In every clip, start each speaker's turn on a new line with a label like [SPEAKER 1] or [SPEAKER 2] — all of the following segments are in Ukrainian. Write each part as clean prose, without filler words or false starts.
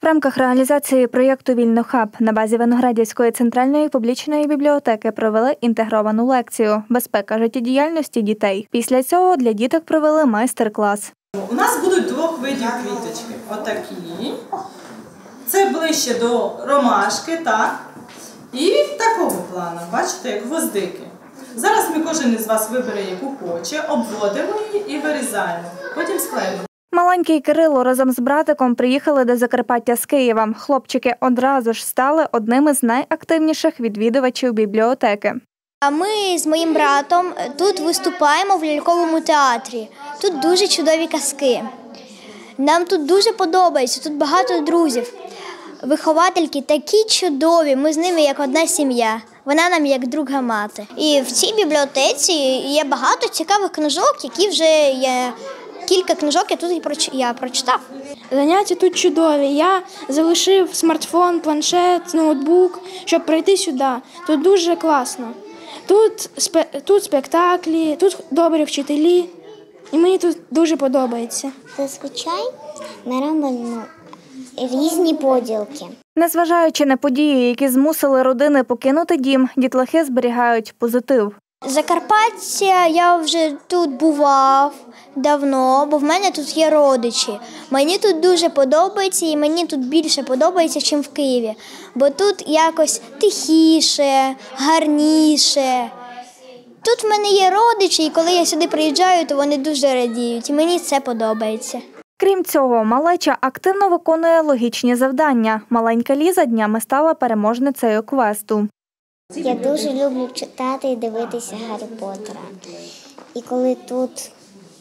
[SPEAKER 1] рамках реалізації проєкту «Вільнохаб» на базі Виноградівської центральної публічної бібліотеки провели інтегровану лекцію «Безпека життєдіяльності дітей». Після цього для діток провели майстер-клас.
[SPEAKER 2] У нас будуть двох видів квіточки. Отакі. Це ближче до ромашки, так? І такого плану, бачите, як гвоздики. Зараз ми кожен із вас вибере, яку хоче, обводимо її і вирізаємо. Потім склеїмо.
[SPEAKER 1] Маленький Кирило разом з братиком приїхали до Закарпаття з Києва. Хлопчики одразу ж стали одними з найактивніших відвідувачів бібліотеки.
[SPEAKER 3] А ми з моїм братом тут виступаємо в ляльковому театрі. Тут дуже чудові казки. Нам тут дуже подобається, тут багато друзів. Виховательки такі чудові, ми з ними як одна сім'я. Вона нам як друга мати. І в цій бібліотеці є багато цікавих книжок, які вже є. Кілька книжок я прочитав.
[SPEAKER 4] Заняття тут чудові. Я залишив смартфон, планшет, ноутбук, щоб прийти сюди. Тут дуже класно. Тут спектаклі, тут добрі вчителі. І мені тут дуже подобається.
[SPEAKER 5] Зазвичай ми робимо різні поділки.
[SPEAKER 1] Незважаючи на події, які змусили родини покинути дім, дітлахи зберігають позитив.
[SPEAKER 3] Закарпаття я вже тут бував давно, бо в мене тут є родичі. Мені тут дуже подобається і мені тут більше подобається, ніж в Києві. Бо тут якось тихіше, гарніше. Тут в мене є родичі, і коли я сюди приїжджаю, то вони дуже радіють. І мені це подобається.
[SPEAKER 1] Крім цього, малеча активно виконує логічні завдання. Маленька Ліза днями стала переможницею квесту.
[SPEAKER 5] Я дуже люблю читати і дивитися Гаррі Поттера. І коли тут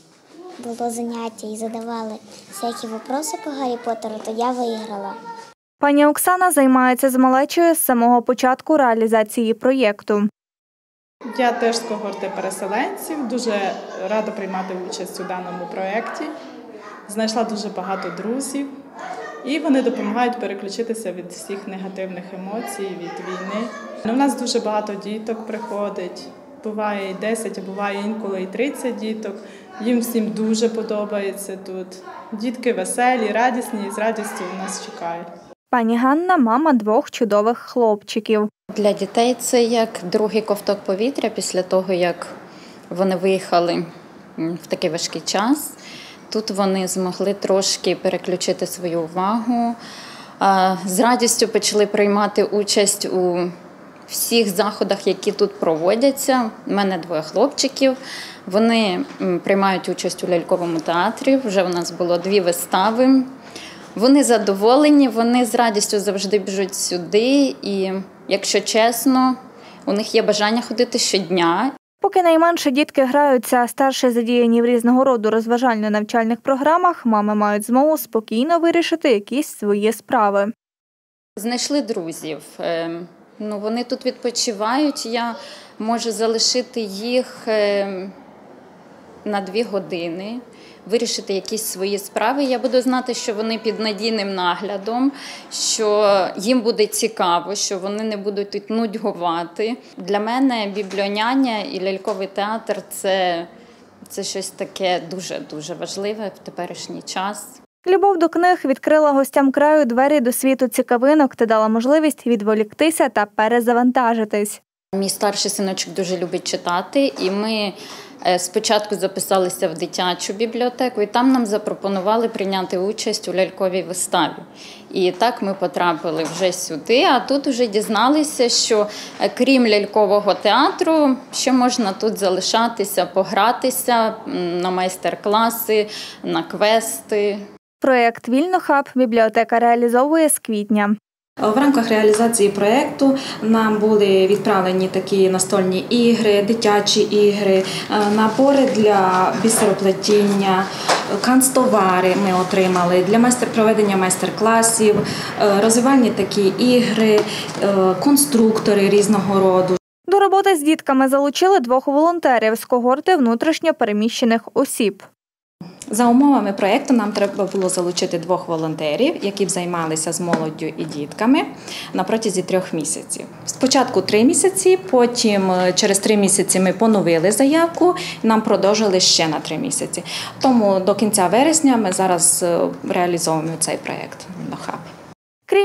[SPEAKER 5] було заняття і задавали всякі питання по Гаррі Поттеру, то я виграла.
[SPEAKER 1] Пані Оксана займається з малечою з самого початку реалізації проєкту.
[SPEAKER 2] Я теж з когорти переселенців, дуже рада приймати участь у даному проєкті. Знайшла дуже багато друзів. І вони допомагають переключитися від всіх негативних емоцій, від війни. У нас дуже багато діток приходить. Буває і 10, а буває інколи і 30 діток. Їм всім дуже подобається тут. Дітки веселі, радісні і з радістю нас чекають.
[SPEAKER 1] Пані Ганна – мама двох чудових хлопчиків.
[SPEAKER 6] Для дітей це як другий ковток повітря після того, як вони виїхали в такий важкий час. Тут вони змогли трошки переключити свою увагу, з радістю почали приймати участь у всіх заходах, які тут проводяться. У мене двоє хлопчиків, вони приймають участь у ляльковому театрі, вже у нас було 2 вистави. Вони задоволені, вони з радістю завжди біжуть сюди і, якщо чесно, у них є бажання ходити щодня.
[SPEAKER 1] Поки найменше дітки граються, а старші задіяні в різного роду розважально-навчальних програмах, мами мають змогу спокійно вирішити якісь свої справи.
[SPEAKER 6] Знайшли друзів. Вони тут відпочивають. Я можу залишити їх на 2 години, вирішити якісь свої справи. Я буду знати, що вони під надійним наглядом, що їм буде цікаво, що вони не будуть тут нудьгувати. Для мене бібліоняня і ляльковий театр – це щось таке дуже-дуже важливе в теперішній час.
[SPEAKER 1] Любов до книг відкрила гостям краю двері до світу цікавинок та дала можливість відволіктися та перезавантажитись.
[SPEAKER 6] Мій старший синочок дуже любить читати, і ми спочатку записалися в дитячу бібліотеку, і там нам запропонували прийняти участь у ляльковій виставі. І так ми потрапили вже сюди, а тут вже дізналися, що крім лялькового театру, ще можна тут залишатися, погратися на майстер-класи, на квести.
[SPEAKER 1] Проєкт «Вільнохаб» бібліотека реалізовує з квітня.
[SPEAKER 7] В рамках реалізації проєкту нам були відправлені такі настольні ігри, дитячі ігри, набори для бісероплетіння, канцтовари ми отримали для проведення майстер-класів, розвивальні такі ігри, конструктори різного роду.
[SPEAKER 1] До роботи з дітками залучили 2 волонтерів з когорти внутрішньо переміщених осіб.
[SPEAKER 7] За умовами проєкту нам треба було залучити 2 волонтерів, які б займалися з молоддю і дітками на протязі 3 місяців. Спочатку 3 місяці, потім через 3 місяці ми поновили заявку, нам продовжили ще на 3 місяці. Тому до кінця вересня ми зараз реалізовуємо цей проєкт «Вільнохаб».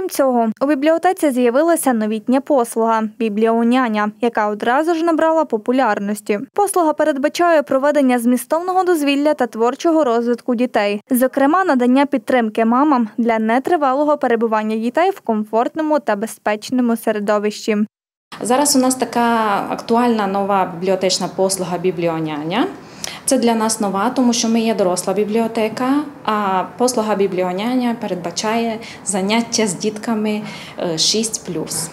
[SPEAKER 1] Окрім цього, у бібліотеці з'явилася новітня послуга – бібліоняня, яка одразу ж набрала популярності. Послуга передбачає проведення змістовного дозвілля та творчого розвитку дітей. Зокрема, надання підтримки мамам для нетривалого перебування дітей в комфортному та безпечному середовищі.
[SPEAKER 7] Зараз у нас така актуальна нова бібліотечна послуга «Бібліоняня». Це для нас нова, тому що ми є доросла бібліотека, а послуга «Бібліоняня» передбачає заняття з дітками 6+.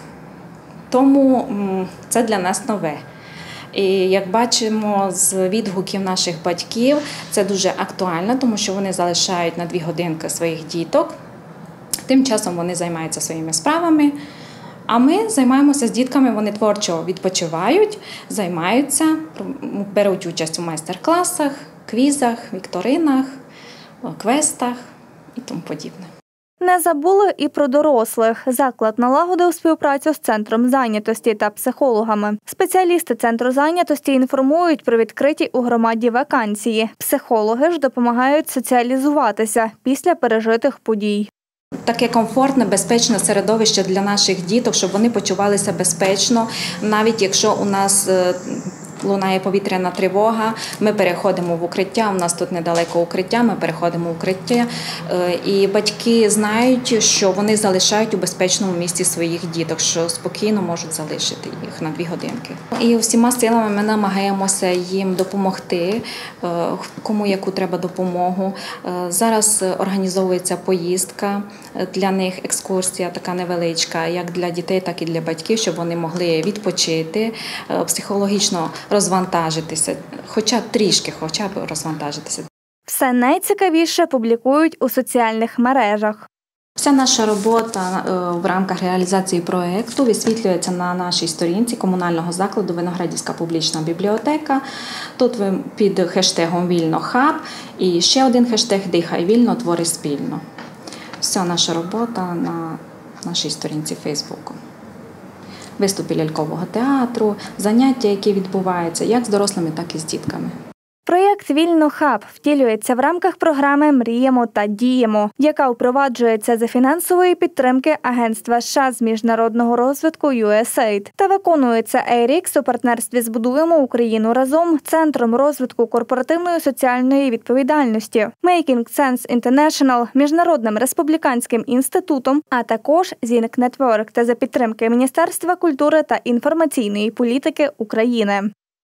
[SPEAKER 7] Тому це для нас нове. І як бачимо з відгуків наших батьків, це дуже актуально, тому що вони залишають на 2 годинки своїх діток. Тим часом вони займаються своїми справами, а ми займаємося з дітками, вони творчо відпочивають, займаються, беруть участь у майстер-класах, квізах, вікторинах, квестах і тому подібне.
[SPEAKER 1] Не забули і про дорослих. Заклад налагодив співпрацю з Центром зайнятості та психологами. Спеціалісти Центру зайнятості інформують про відкриті у громаді вакансії. Психологи ж допомагають соціалізуватися після пережитих подій.
[SPEAKER 7] Таке комфортне, безпечне середовище для наших діток, щоб вони почувалися безпечно, навіть якщо у нас лунає повітряна тривога, ми переходимо в укриття, у нас тут недалеко укриття, ми переходимо в укриття, і батьки знають, що вони залишають у безпечному місці своїх діток, що спокійно можуть залишити їх на 2 годинки. І всіма силами ми намагаємося їм допомогти, кому яку треба допомогу. Зараз організовується поїздка для них, екскурсія така невеличка, як для дітей, так і для батьків, щоб вони могли відпочити, психологічно розвантажитися, хоча б розвантажитися.
[SPEAKER 1] Все найцікавіше публікують у соціальних мережах.
[SPEAKER 7] Вся наша робота в рамках реалізації проєкту висвітлюється на нашій сторінці комунального закладу «Виноградівська публічна бібліотека». Тут ви під хештегом «Вільно-хаб» і ще один хештег «Дихай вільно, твори спільно». Вся наша робота на нашій сторінці Фейсбуку. Виступи лялькового театру, заняття, які відбуваються як з дорослими, так і з дітками.
[SPEAKER 1] Проєкт «Вільно-хаб» втілюється в рамках програми «Мріємо та діємо», яка впроваджується за фінансової підтримки Агентства США з міжнародного розвитку USAID та виконується ARIX у партнерстві з «Будуємо Україну разом» Центром розвитку корпоративної соціальної відповідальності, Making Sense International, Міжнародним республіканським інститутом, а також Zinc Network та за підтримки Міністерства культури та інформаційної політики України.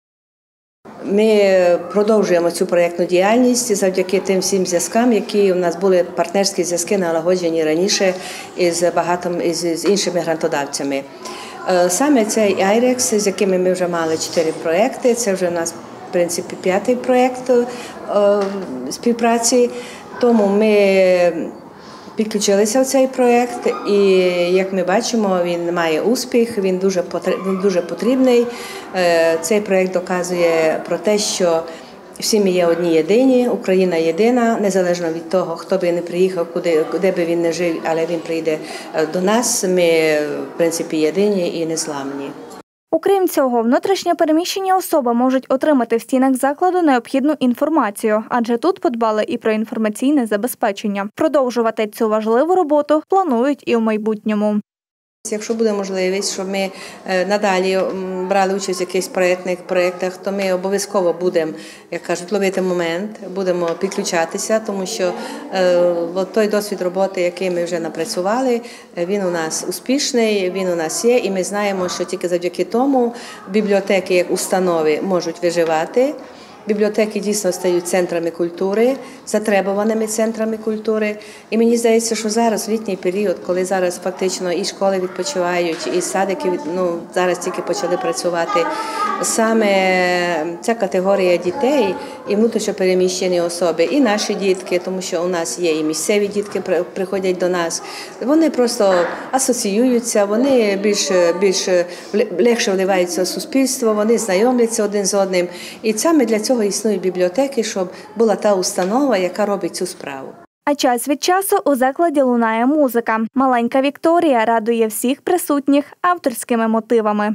[SPEAKER 8] Ми продовжуємо цю проєктну діяльність завдяки тим всім зв'язкам, які у нас були партнерські зв'язки налагоджені раніше з іншими грантодавцями. Саме цей IREX, з якими ми вже мали 4 проєкти, це вже у нас, в принципі, 5-й проєкт співпраці, тому ми підключилися в цей проєкт, і, як ми бачимо, він має успіх, він дуже потрібний. Цей проєкт доказує про те, що всі ми є одні єдині, Україна єдина, незалежно від того, хто би не приїхав, де би він не жив, але він прийде до нас, ми, в принципі, єдині і незламні.
[SPEAKER 1] Окрім цього, внутрішньо переміщені особи можуть отримати в стінах закладу необхідну інформацію, адже тут подбали і про інформаційне забезпечення. Продовжувати цю важливу роботу планують і в майбутньому.
[SPEAKER 8] Якщо буде можливість, щоб ми надалі брали участь в якихось проєктах, то ми обов'язково будемо, як кажуть, ловити момент, будемо підключатися, тому що той досвід роботи, який ми вже напрацювали, він у нас успішний, він у нас є, і ми знаємо, що тільки завдяки тому бібліотеки як установи можуть виживати. Бібліотеки дійсно стають центрами культури, затребуваними центрами культури. І мені здається, що зараз, в літній період, коли зараз фактично і школи відпочивають, і садики зараз тільки почали працювати, саме ця категорія дітей і внутрішньо переміщені особи, і наші дітки, тому що у нас є і місцеві дітки, приходять до нас, вони просто асоціюються, вони більш легше вливаються в суспільство, вони знайомляться один з одним. І саме для цього існують бібліотеки, щоб була та установа, яка робить цю справу.
[SPEAKER 1] А час від часу у закладі лунає музика. Маленька Вікторія радує всіх присутніх авторськими мотивами.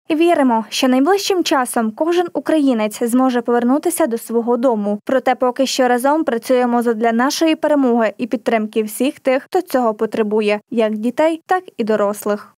[SPEAKER 1] І віримо, що найближчим часом кожен українець зможе повернутися до свого дому. Проте поки що разом працюємо задля нашої перемоги і підтримки всіх тих, хто цього потребує, як дітей, так і дорослих.